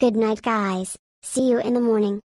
Good night guys, see you in the morning.